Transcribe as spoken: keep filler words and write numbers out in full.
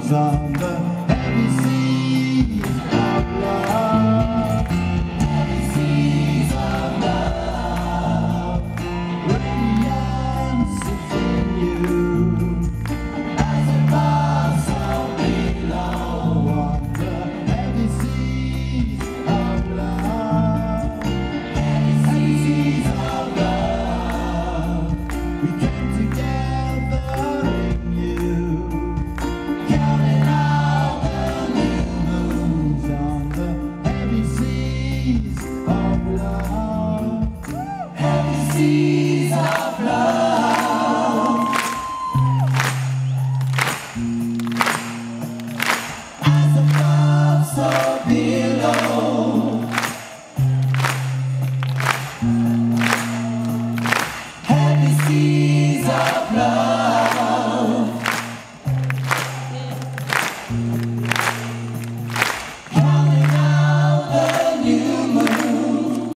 moves on the heavy seas of love. Heavy seas of love. Radiance is in you. As above, so below on the heavy seas of love. Heavy seas of love. We came together in you. Counting out the new moons on the heavy seas of love. Heavy seas of love. As above, so below. Heavy seas of love.